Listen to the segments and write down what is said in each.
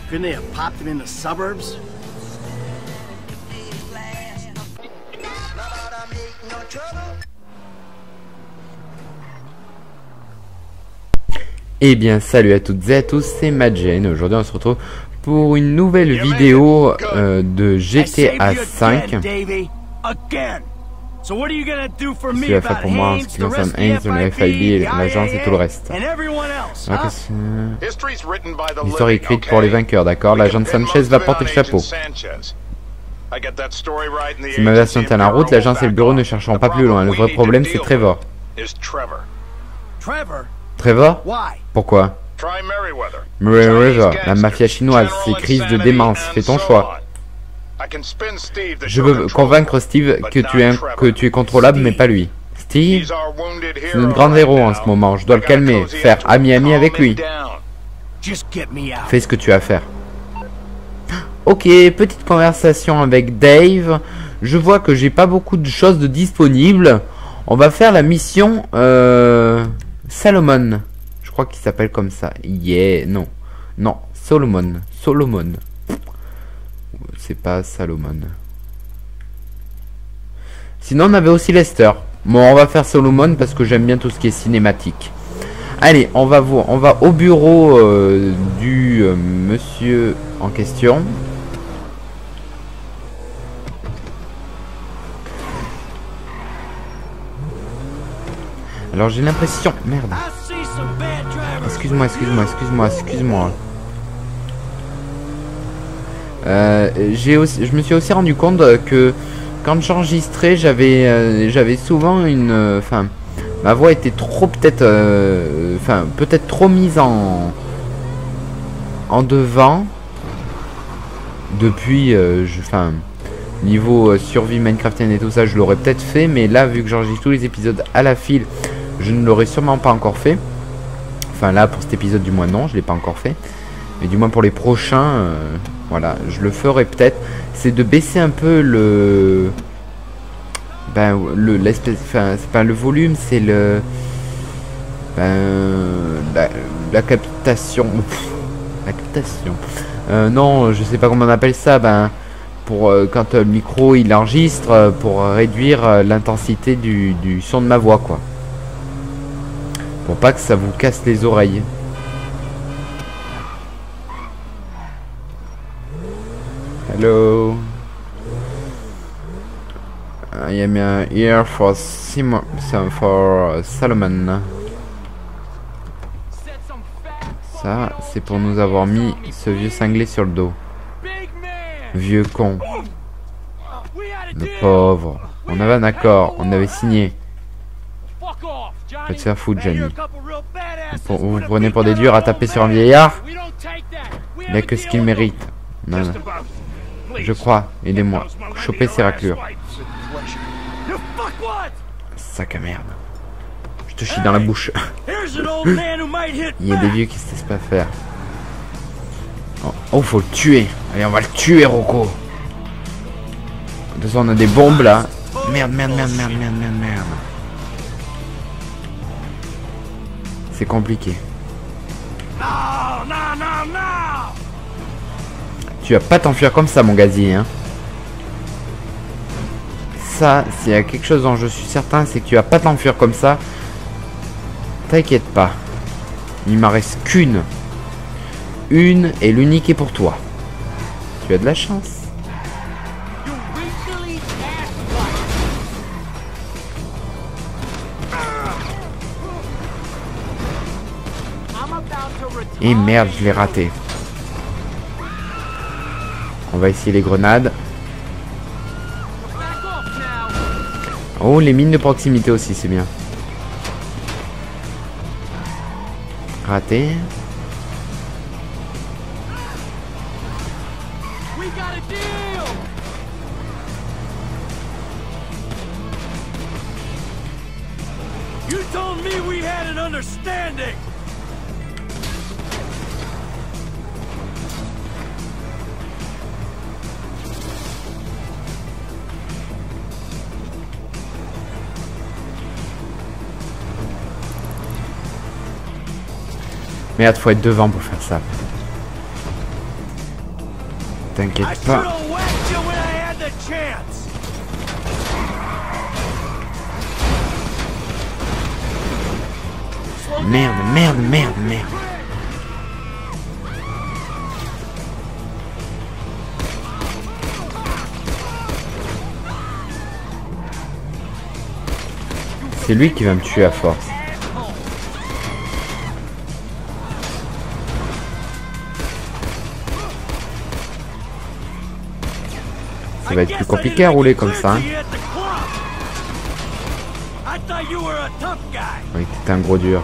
Couldn't they have popped him in the suburbs? Eh bien salut à toutes et à tous, c'est Madgen. Aujourd'hui on se retrouve pour une nouvelle vidéo de GTA 5. Ce qui va faire pour moi en ce qui concerne Haynes, le FIB, l'agence et tout le reste. L'histoire est écrite pour les vainqueurs, d'accord? L'agent Sanchez va porter le chapeau. Si ma version tient la route, l'agence et le bureau ne chercheront pas plus loin. Le vrai problème c'est Trevor. Trevor? Pourquoi? Merryweather, la mafia chinoise, ses crises de démence, fais ton choix. Je veux convaincre Steve que tu es contrôlable, mais pas lui. Steve? C'est notre grand héros en ce moment, je dois le calmer, faire ami-ami avec lui. Fais ce que tu as à faire. Ok, petite conversation avec Dave. Je vois que j'ai pas beaucoup de choses de disponibles. On va faire la mission Salomon. Je crois qu'il s'appelle comme ça. Yeah, non. Non, Solomon. Solomon. C'est pas Salomon. Sinon, on avait aussi Lester. Bon, on va faire Solomon parce que j'aime bien tout ce qui est cinématique. Allez, on va au bureau du monsieur en question. Alors j'ai l'impression... Merde. Excuse-moi. Je me suis aussi rendu compte que quand j'enregistrais, j'avais souvent une... Enfin, ma voix était trop peut-être trop mise en devant. Depuis, niveau survie Minecraftienne et tout ça, je l'aurais peut-être fait. Mais là, vu que j'enregistre tous les épisodes à la file, je ne l'aurais sûrement pas encore fait. Enfin là, pour cet épisode du moins non, je ne l'ai pas encore fait. Mais du moins pour les prochains, voilà, je le ferai peut-être. C'est de baisser un peu le... c'est pas le volume, c'est le... la captation. La captation. Non, je sais pas comment on appelle ça. Pour quand le micro il enregistre, pour réduire l'intensité du son de ma voix, quoi. Pour pas que ça vous casse les oreilles. Hello. I am here for Salomon. Ça, c'est pour nous avoir mis ce vieux cinglé sur le dos. Vieux con. Le pauvre. On avait un accord, on avait signé. Faites faire foutre, Jenny. Vous vous prenez pour des durs à taper sur un vieillard? Il n'a que ce qu'il mérite. Non. Je crois, aidez-moi. Choper ces raclures. Sac à merde. Je te chie dans la bouche. Il y a des vieux qui se laissent pas faire. Oh, faut le tuer. Allez, on va le tuer, Rocco. De toute façon, on a des bombes là. Merde. C'est compliqué. Tu vas pas t'enfuir comme ça, mon gazier, hein. Ça, s'il y a quelque chose dont je suis certain, c'est que tu vas pas t'enfuir comme ça. T'inquiète pas. Il m'en reste qu'une. Une, et l'unique est pour toi. Tu as de la chance. Et merde, je l'ai raté. On va essayer les grenades. Oh, les mines de proximité aussi, c'est bien. Raté. You told me we had an understanding. Merde, faut être devant pour faire ça. t'inquiète I pas. should've whacked you when I had the chance. Merde, merde, merde, merde. C'est lui qui va me tuer à force. Ça va être plus compliqué à rouler comme ça. Hein. Oui, t'es un gros dur.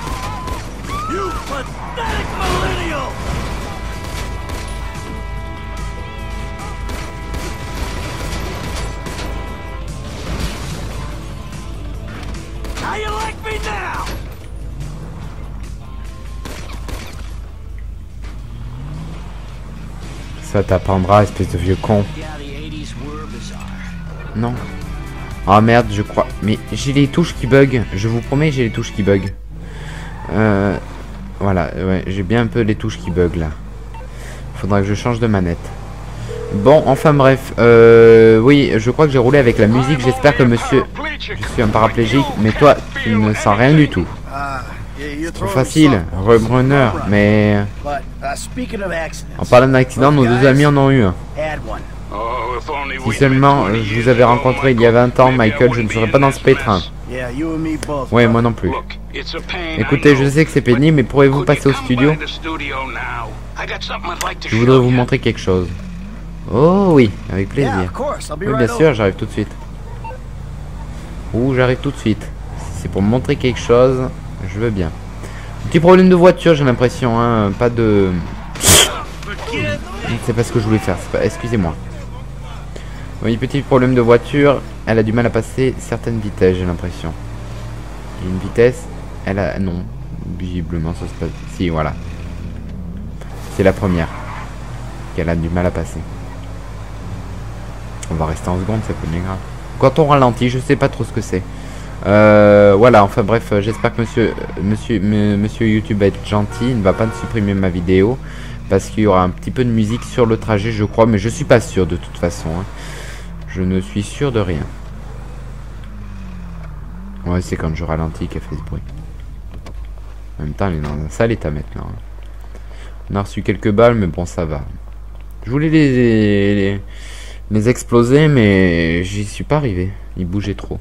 Ça t'apprendra, espèce de vieux con. Non. Ah merde, je crois. Mais j'ai les touches qui bug. Je vous promets, j'ai les touches qui bug. Voilà, ouais, j'ai bien un peu les touches qui bug là. Faudra que je change de manette. Bon, enfin bref. Oui, je crois que j'ai roulé avec la musique. J'espère que monsieur... Je suis un paraplégique, mais toi, tu ne sens rien du tout. Trop facile, Rebrunner, mais... En parlant d'accident, nos deux amis en ont eu un. Si seulement je vous avais rencontré il y a 20 ans, Michael, je ne serais pas dans ce pétrin. Ouais, moi non plus. Écoutez, je sais que c'est pénible, mais pourriez-vous passer au studio? Je voudrais vous montrer quelque chose. Oh oui, avec plaisir. Oui, bien sûr, j'arrive tout de suite. Ouh, j'arrive tout de suite. Si c'est pour me montrer quelque chose, je veux bien. Petit problème de voiture, j'ai l'impression, hein. Pas de... C'est pas ce que je voulais faire, excusez-moi. Oui, petit problème de voiture. Elle a du mal à passer certaines vitesses, j'ai l'impression. Une vitesse, elle a... Non, visiblement, ça se passe... Si, voilà. C'est la première qu'elle a du mal à passer. On va rester en seconde, c'est pas bien grave. Quand on ralentit, je sais pas trop ce que c'est. Voilà, enfin bref, j'espère que monsieur YouTube va être gentil. Il ne va pas supprimer ma vidéo. Parce qu'il y aura un petit peu de musique sur le trajet, je crois. Mais je suis pas sûr de toute façon. Hein. Je ne suis sûr de rien. Ouais, c'est quand je ralentis qu'elle fait ce bruit. En même temps, elle est dans un sale état maintenant. On a reçu quelques balles, mais bon, ça va. Je voulais les exploser, mais j'y suis pas arrivé. Ils bougeaient trop.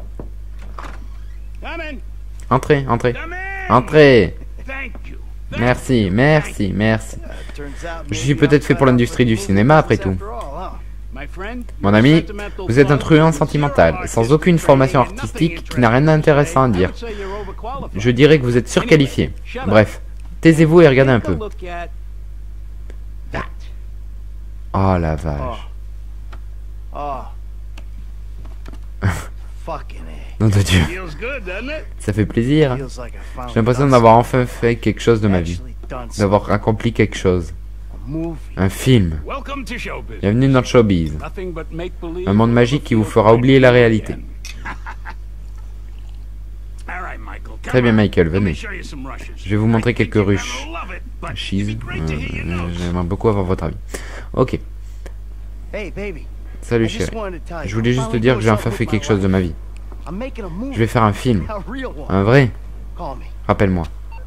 Entrez, entrez. Entrez. Merci, merci, merci. Je suis peut-être fait pour l'industrie du cinéma, après tout. Mon ami, vous êtes un truand sentimental, sans aucune formation artistique, qui n'a rien d'intéressant à dire. Je dirais que vous êtes surqualifié. Bref, taisez-vous et regardez un peu. Oh la vache. Nom de Dieu. Ça fait plaisir. J'ai l'impression d'avoir enfin fait quelque chose de ma vie. D'avoir accompli quelque chose. Un film. Bienvenue dans le showbiz. Un monde magique qui vous fera oublier la réalité. Très bien Michael, venez. Je vais vous montrer quelques ruches. Cheese. J'aimerais beaucoup avoir votre avis. Ok. Salut chérie. Je voulais juste te dire que j'ai enfin fait quelque chose de ma vie. Je vais faire un film. Un vrai. Rappelle-moi.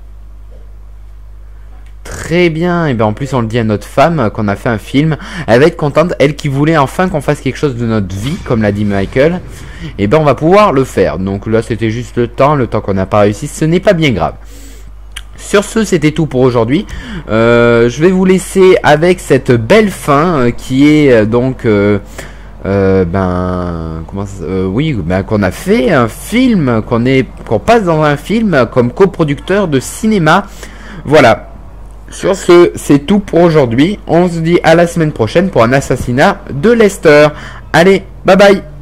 Très bien. Et bien en plus on le dit à notre femme qu'on a fait un film. Elle va être contente. Elle qui voulait enfin qu'on fasse quelque chose de notre vie, comme l'a dit Michael. Et ben on va pouvoir le faire. Donc là c'était juste le temps qu'on n'a pas réussi. Ce n'est pas bien grave. Sur ce, c'était tout pour aujourd'hui. Je vais vous laisser avec cette belle fin qui est donc... qu'on a fait un film, qu'on passe dans un film comme coproducteur de cinéma. Voilà. Sur ce, c'est tout pour aujourd'hui. On se dit à la semaine prochaine pour un assassinat de Lester. Allez, bye bye.